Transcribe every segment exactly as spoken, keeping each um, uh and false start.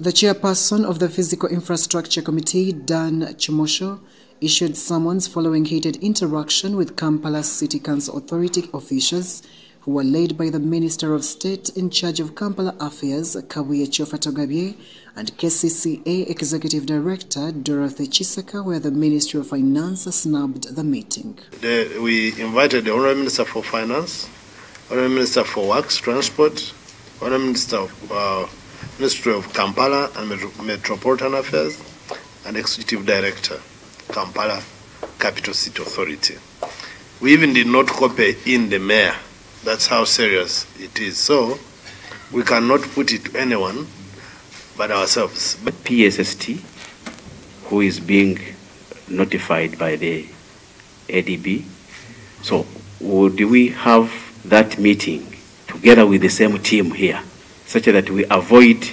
The chairperson of the Physical Infrastructure Committee, Dan Chimosho, issued summons following heated interaction with Kampala City Council Authority officials who were led by the Minister of State in charge of Kampala Affairs, Kabuye Chiofa-Togabye, and K C C A Executive Director, Dorothy Chisaka, where the Ministry of Finance snubbed the meeting. The, we invited the Honourable Minister for Finance, Honourable Minister for Works, Transport, Honourable Minister of uh, Ministry of Kampala and Metropolitan Affairs, and Executive Director, Kampala Capital City Authority. We even did not copy in the mayor. That's how serious it is. So we cannot put it to anyone but ourselves. P S S T, who is being notified by the A D B. So would we have that meeting together with the same team here, such that we avoid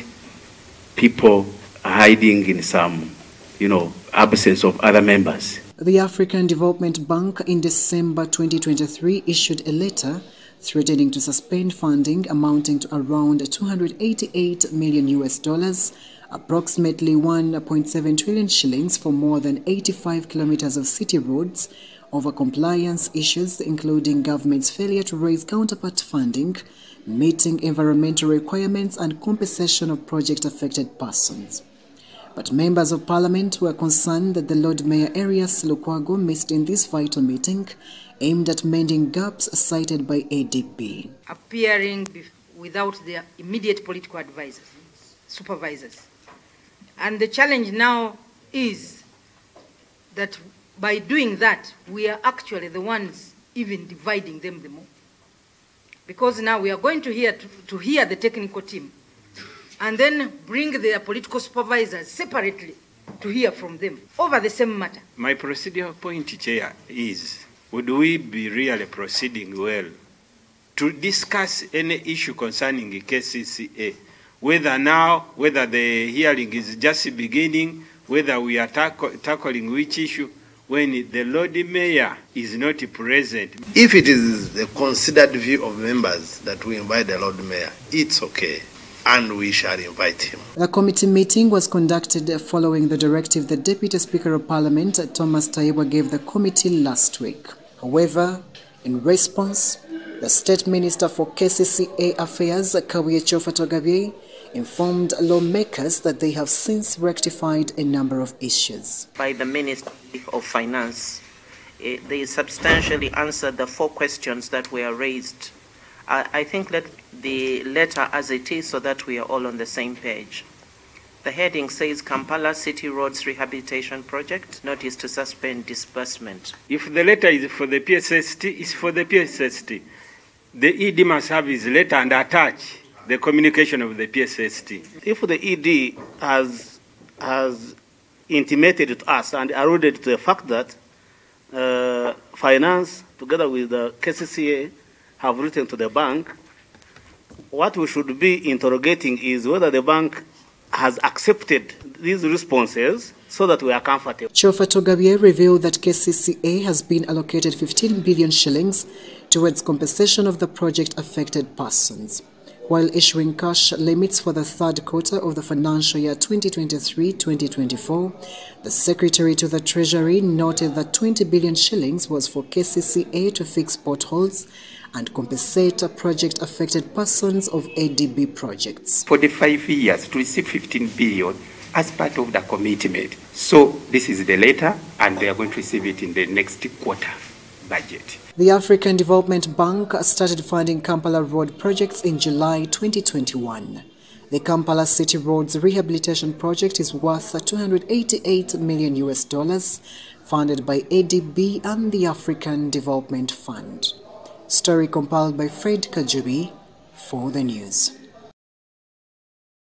people hiding in some, you know, absence of other members? The African Development Bank in December twenty twenty-three issued a letter threatening to suspend funding amounting to around two hundred eighty-eight million U S dollars, approximately one point seven trillion shillings, for more than eighty-five kilometers of city roads over compliance issues, including government's failure to raise counterpart funding, meeting environmental requirements, and compensation of project-affected persons. But members of parliament were concerned that the Lord Mayor Erias Lukwago missed in this vital meeting aimed at mending gaps cited by A D B. Appearing without their immediate political advisors, supervisors. And the challenge now is that by doing that, we are actually the ones even dividing them the more. Because now we are going to hear, to, to hear the technical team and then bring their political supervisors separately to hear from them over the same matter. My procedural point, Chair, is would we be really proceeding well to discuss any issue concerning K C C A, whether now, whether the hearing is just beginning, whether we are tackle, tackling which issue, when the Lord Mayor is not present? If it is the considered view of members that we invite the Lord Mayor, it's okay, and we shall invite him. The committee meeting was conducted following the directive the Deputy Speaker of Parliament, Thomas Tayebwa, gave the committee last week. However, in response, the State Minister for K C C A Affairs, Kabuye Chiofa-Togabye, informed lawmakers that they have since rectified a number of issues. By the Ministry of Finance, eh, they substantially answered the four questions that were raised. I, I think let the letter as it is so that we are all on the same page. The heading says Kampala City Roads Rehabilitation Project, notice to suspend disbursement. If the letter is for the P S S T, it's for the P S S T. The E D must have his letter and attach the communication of the P S S T. If the E D has, has intimated to us and alluded to the fact that uh, finance, together with the K C C A, have written to the bank, what we should be interrogating is whether the bank has accepted these responses so that we are comfortable. Chiofa-Togabye revealed that K C C A has been allocated fifteen billion shillings towards compensation of the project-affected persons. While issuing cash limits for the third quarter of the financial year twenty twenty-three twenty twenty-four, the Secretary to the Treasury noted that twenty billion shillings was for K C C A to fix potholes and compensate project-affected persons of A D B projects. For the five years, to receive fifteen billion as part of the commitment. So this is the letter, and they are going to receive it in the next quarter budget. The African Development Bank started funding Kampala road projects in July twenty twenty-one. The Kampala City Roads Rehabilitation Project is worth two hundred eighty-eight million U S dollars, funded by A D B and the African Development Fund. Story compiled by Fred Kajubi for the news.